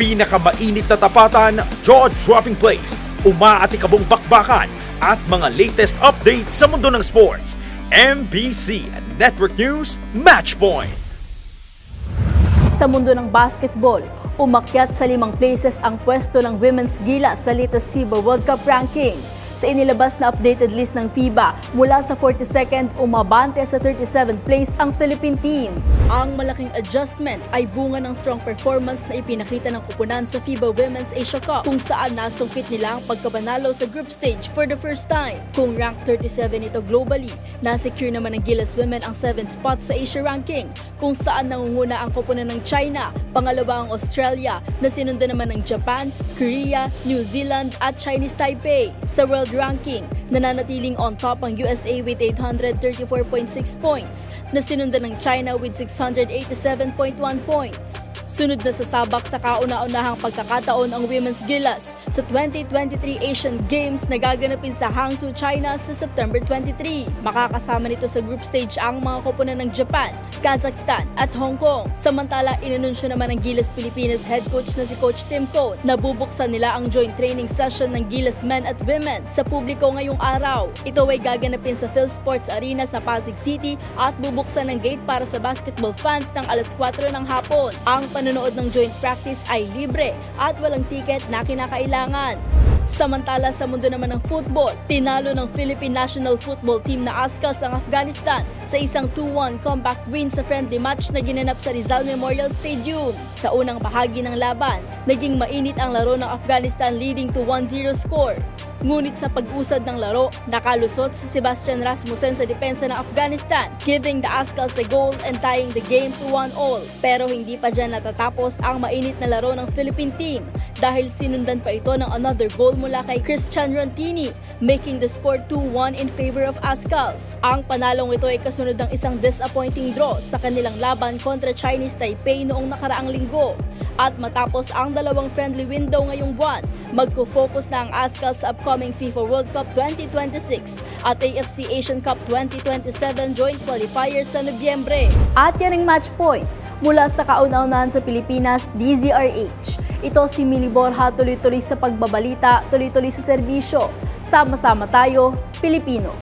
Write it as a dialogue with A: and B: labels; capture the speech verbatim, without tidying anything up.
A: pinakamainit na tapatan, jaw-dropping plays, umaatikabong bakbakan at mga latest updates sa mundo ng sports. M B C Network News, Matchpoint.
B: Sa mundo ng basketball, umakyat sa limang places ang pwesto ng women's Gilas sa latest FIBA World Cup ranking. Sa inilabas na updated list ng FIBA, mula sa forty-second, umabante sa thirty-seventh place ang Philippine team. Ang malaking adjustment ay bunga ng strong performance na ipinakita ng kupunan sa FIBA Women's Asia Cup, kung saan nasungkit nila ang pagkapanalo sa group stage for the first time. Kung rank thirty-seven ito globally, nasecure naman ng Gilas Women ang seventh spot sa Asia ranking, kung saan nangunguna ang kupunan ng China, pangalawa ang Australia, na sinundan naman ng Japan, Korea, New Zealand at Chinese Taipei. Sa world ranking, nananatiling on top ang U S A with eight hundred thirty-four point six points, na sinundan ng China with six hundred eighty-seven point one points. Sunod na sasabak sa kauna-unahang pagkakataon ang Women's Gilas sa twenty twenty-three Asian Games na gaganapin sa Hangzhou, China sa September twenty-three. Makakasama nito sa group stage ang mga koponan ng Japan, Kazakhstan at Hong Kong. Samantala, inanunsyo naman ng Gilas Pilipinas head coach na si Coach Tim Cone na bubuksan nila ang joint training session ng Gilas Men at Women sa publiko ngayong araw. Ito ay gaganapin sa PhilSports Arena sa Pasig City at bubuksan ng gate para sa basketball fans ng alas kwatro ng hapon. Ang panonood ng joint practice ay libre at walang tiket na kinakailangan. Samantala, sa mundo naman ng football, tinalo ng Philippine National Football Team na Azkals ang Afghanistan sa isang two one comeback win sa friendly match na ginanap sa Rizal Memorial Stadium. Sa unang bahagi ng laban, naging mainit ang laro ng Afghanistan, leading to one zero score. Ngunit sa pag-usad ng laro, nakalusot si Sebastian Rasmussen sa depensa ng Afghanistan, giving the Azkals a goal and tying the game to one all. Pero hindi pa dyan natatapos ang mainit na laro ng Philippine team, dahil sinundan pa ito ng another goal mula kay Christian Rontini, making the score two one in favor of Azkals. Ang panalong ito ay kasunod ng isang disappointing draw sa kanilang laban kontra Chinese Taipei noong nakaraang linggo. At matapos ang dalawang friendly window ngayong buwan, magko-focus na ang Azkals sa upcoming FIFA World Cup twenty twenty-six at A F C Asian Cup twenty twenty-seven joint qualifiers sa Nobyembre. At yan ang match point mula sa kauna-unahan sa Pilipinas, D Z R H. Ito si Mili Borja, tuloy-tuloy sa pagbabalita, tuloy-tuloy sa serbisyo. Sama-sama tayo, Pilipino.